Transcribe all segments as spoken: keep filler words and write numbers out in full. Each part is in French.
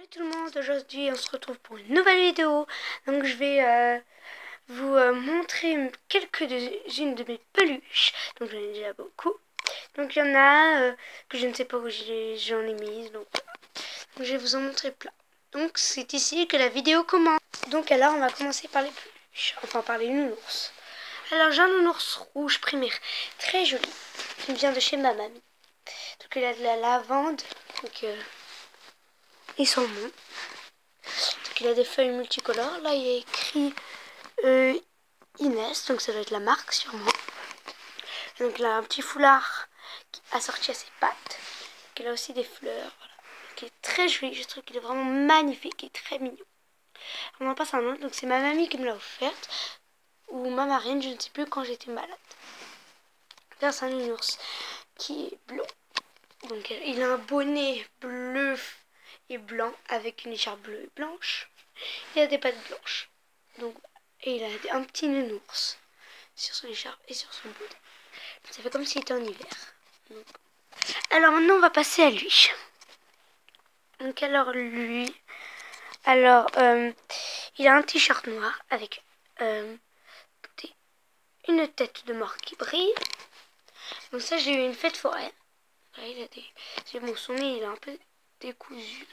Salut tout le monde, aujourd'hui on se retrouve pour une nouvelle vidéo. Donc je vais euh, vous euh, montrer quelques-unes de mes peluches. Donc j'en ai déjà beaucoup. Donc il y en a euh, que je ne sais pas où j'en ai mises. Donc, donc je vais vous en montrer plein. Donc c'est ici que la vidéo commence. Donc alors on va commencer par les peluches, enfin par les nounours. Alors j'ai un nounours rouge primaire, très joli, qui vient de chez ma mamie. Donc il a de la lavande, donc euh, ils sont bons. Donc il a des feuilles multicolores. Là il y a écrit euh, Inès, donc ça doit être la marque sûrement. Donc il a un petit foulard qui assorti à ses pattes. Donc il a aussi des fleurs, voilà. Qui est très joli, je trouve qu'il est vraiment magnifique et très mignon. On en passe un autre, donc c'est ma mamie qui me l'a offerte, ou ma marraine, je ne sais plus, quand j'étais malade. Là c'est un nounours qui est blond. Donc il a un bonnet bleu et blanc avec une écharpe bleue et blanche. Il a des pattes blanches. Donc, et il a un petit nounours sur son écharpe et sur son bonnet. Ça fait comme s'il était en hiver. Donc. Alors maintenant on va passer à lui. Donc alors lui, alors euh, il a un t-shirt noir avec euh, une tête de mort qui brille. Donc ça j'ai eu une fête foraine. Là, il a des, c'est bon, son nez il est un peu décousu.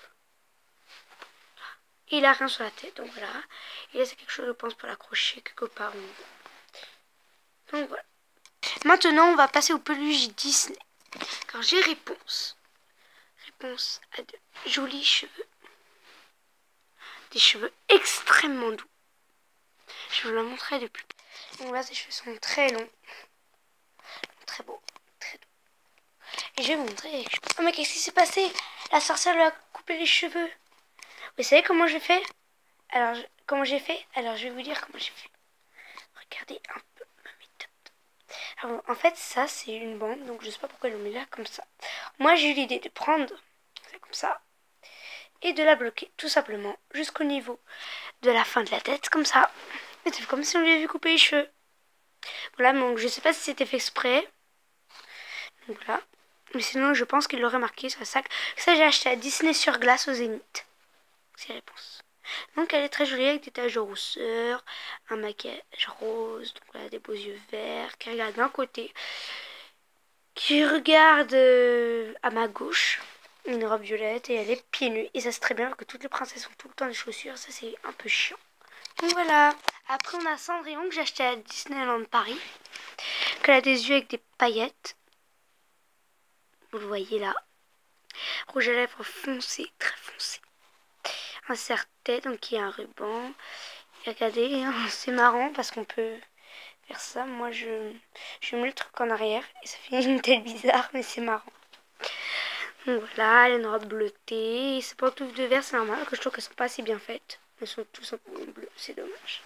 Il a rien sur la tête, donc voilà. Et là c'est quelque chose je pense pour l'accrocher quelque part. Donc voilà. Maintenant on va passer aux peluches Disney. Car j'ai réponse. Réponse à de jolis cheveux. Des cheveux extrêmement doux. Je vous la montrerai de plus près. Donc là, ses cheveux sont très longs. Très beaux. Très doux. Et je vais vous montrer. Oh mais qu'est-ce qui s'est passé? La sorcière lui a coupé les cheveux. Vous savez comment j'ai fait? Alors, je... comment j'ai fait? Alors, je vais vous dire comment j'ai fait. Regardez un peu ma méthode. Alors, en fait, ça, c'est une bande. Donc, je sais pas pourquoi je le mets là comme ça. Moi, j'ai eu l'idée de prendre ça comme ça. Et de la bloquer tout simplement jusqu'au niveau de la fin de la tête comme ça. Et c'est comme si on lui avait coupé les cheveux. Voilà, donc je sais pas si c'était fait exprès. Donc voilà. Mais sinon je pense qu'il l'aurait marqué sur le sac. Ça j'ai acheté à Disney sur glace au Zénith. C'est la réponse. Donc elle est très jolie avec des taches de rousseur, un maquillage rose, donc voilà, des beaux yeux verts, qui regarde d'un côté, qui regarde euh, à ma gauche. Une robe violette et elle est pieds nus. Et ça c'est très bien parce que toutes les princesses ont tout le temps des chaussures. Ça c'est un peu chiant. Donc voilà. Après on a Cendrillon que j'ai acheté à Disneyland Paris. Qu'elle a des yeux avec des paillettes. Vous le voyez là. Rouge à lèvres foncé, très foncé. Un serre-tête, donc il y a un ruban. Et regardez, c'est marrant parce qu'on peut faire ça. Moi je, je mets le truc en arrière et ça fait une tête bizarre mais c'est marrant. Donc voilà, elle a une robe bleutée. Ses pantoufles de verre, c'est normal que je trouve qu'elles sont pas assez bien faites. Elles sont tout simplement bleues, c'est dommage.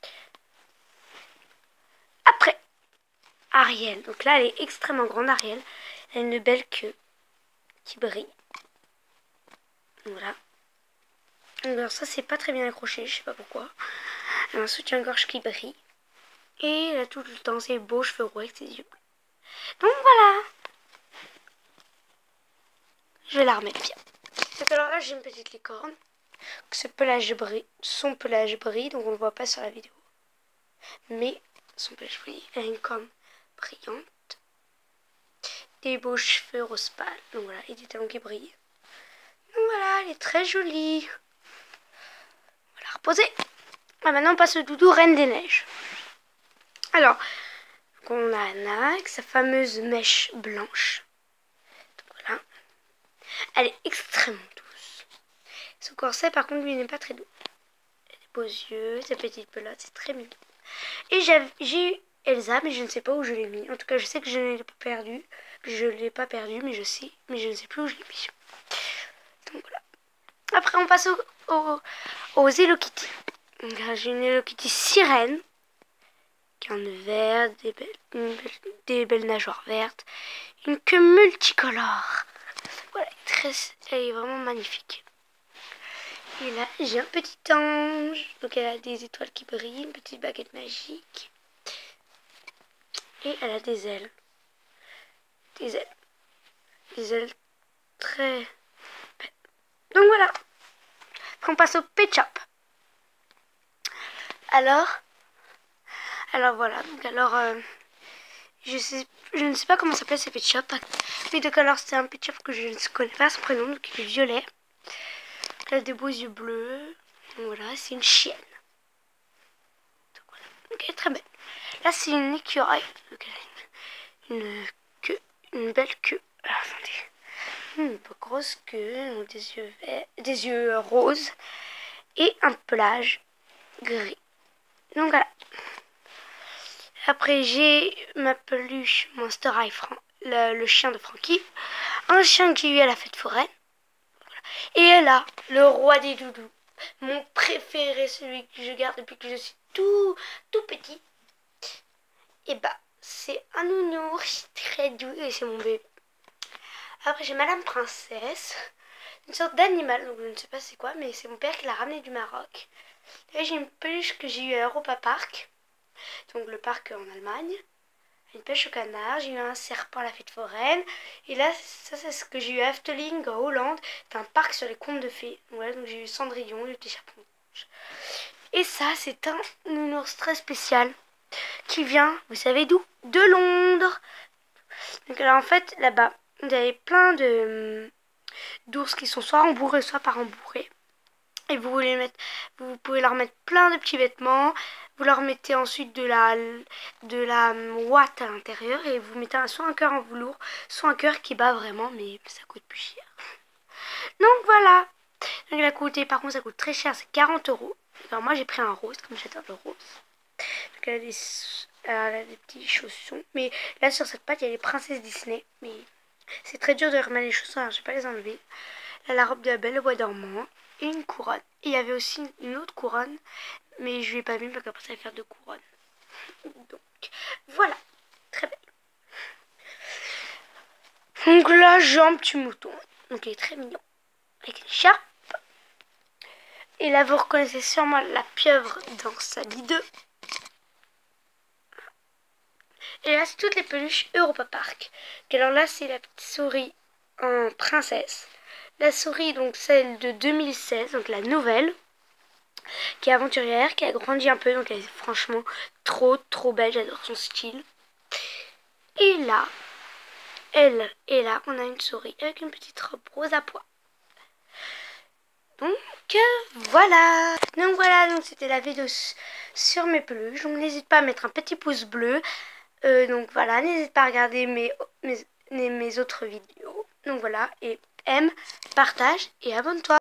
Après, Ariel. Donc là, elle est extrêmement grande, Ariel. Elle a une belle queue qui brille. Voilà. Alors ça, c'est pas très bien accroché, je sais pas pourquoi. Elle a un soutien-gorge qui brille. Et elle a tout le temps ses beaux cheveux roux avec ses yeux bleus. Donc voilà. Je vais la remettre bien. Donc alors là, j'ai une petite licorne. Ce pelage brille, son pelage brille, donc on ne le voit pas sur la vidéo. Mais son pelage brille. Elle a une corne brillante. Des beaux cheveux rose pâle. Donc voilà, et des talons qui brillent. Donc voilà, elle est très jolie. On va la reposer. Ah, maintenant on passe au doudou Reine des Neiges. Alors, on a Anna avec sa fameuse mèche blanche. Donc voilà. Elle est extrêmement douce. Son corset par contre lui n'est pas très doux. Elle a des beaux yeux, sa petite pelote, c'est très mignon. Et j'ai eu Elsa, mais je ne sais pas où je l'ai mis. En tout cas, je sais que je ne l'ai pas perdu. Je ne l'ai pas perdu, mais je sais, mais je ne sais plus où je l'ai mis. Donc voilà. Après, on passe au, au, aux Hello Kitty. J'ai une Hello Kitty sirène qui a un nœud vert, des belles, belle, des belles nageoires vertes, une queue multicolore. Voilà, très, elle est vraiment magnifique. Et là, j'ai un petit ange. Donc elle a des étoiles qui brillent, une petite baguette magique. Et elle a des ailes. Des ailes. Des ailes très belles. Donc voilà. On passe au Pet Shop. Alors, alors voilà, donc alors, euh, je, sais, je ne sais pas comment s'appelle ce Pet Shop. Mais donc alors c'est un Pet Shop que je ne connais pas son prénom, donc il est violet. Elle a des beaux yeux bleus. Donc voilà, c'est une chienne. Donc voilà, donc elle est très belle. Là c'est une écureuil. Donc elle a une, une queue, une belle queue. Alors, attendez. Une grosse queue, des yeux verts, des yeux roses et un pelage gris. Donc voilà. Après j'ai ma peluche Monster High, Fran le, le chien de Frankie, un chien que j'ai eu à la fête foraine. Voilà. Et là, le roi des doudous, mon préféré, celui que je garde depuis que je suis tout tout petit. Et bah c'est un nounours très doux et c'est mon bébé. Après j'ai Madame Princesse, une sorte d'animal, donc je ne sais pas c'est quoi, mais c'est mon père qui l'a ramené du Maroc. Là j'ai une peluche que j'ai eue à Europa Park, donc le parc en Allemagne. Une pêche au canard, j'ai eu un serpent à la fête foraine. Et là, ça c'est ce que j'ai eu à Efteling en Hollande. C'est un parc sur les contes de fées. Voilà, donc j'ai eu Cendrillon, le petit chaperon rouge. Et ça, c'est un nounours très spécial qui vient, vous savez d'où? De Londres. Donc alors en fait, là-bas, vous avez plein de d'ours qui sont soit rembourrés, soit pas rembourrés. Et vous voulez mettre, vous pouvez leur mettre plein de petits vêtements. Vous leur mettez ensuite de la, de la ouate à l'intérieur et vous mettez un, soit un cœur en velours, soit un cœur qui bat vraiment, mais ça coûte plus cher. Donc voilà. Donc elle a coûté, par contre ça coûte très cher, c'est quarante euros. Alors moi j'ai pris un rose, comme j'adore le rose. Donc elle a, des, elle a des petits chaussons. Mais là sur cette patte il y a les princesses Disney. Mais c'est très dur de remettre les chaussons, alors je vais pas les enlever. Là la robe de la Belle au bois dormant. Et une couronne. Et il y avait aussi une autre couronne, mais je ne l'ai pas mis parce qu'après ça va faire deux couronnes. Donc voilà, très belle. Donc là j'ai un petit mouton, donc il est très mignon, avec une écharpe. Et là vous reconnaissez sûrement la pieuvre dans sa bideux. Et là c'est toutes les peluches Europa Park. Et alors là c'est la petite souris en princesse. La souris, donc celle de deux mille seize, donc la nouvelle, qui est aventurière, qui a grandi un peu, donc elle est franchement trop trop belle, j'adore son style. Et là, elle, et là, on a une souris avec une petite robe rose à pois. Donc voilà. Donc voilà, donc c'était la vidéo sur mes peluches. Donc n'hésite pas à mettre un petit pouce bleu. Euh, donc voilà, n'hésite pas à regarder mes, mes, mes autres vidéos. Donc voilà, et aime, partage et abonne-toi.